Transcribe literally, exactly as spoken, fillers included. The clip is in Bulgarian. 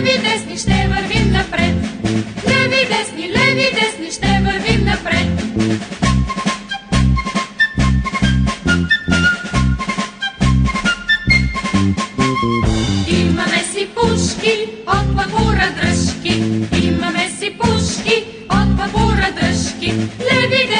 леви, десни, ще вървим напред. Леви, десни, леви, десни, ще вървим напред. Имаме си пушки от папура дръжки, имаме си пушки от папура дръжки. Леви,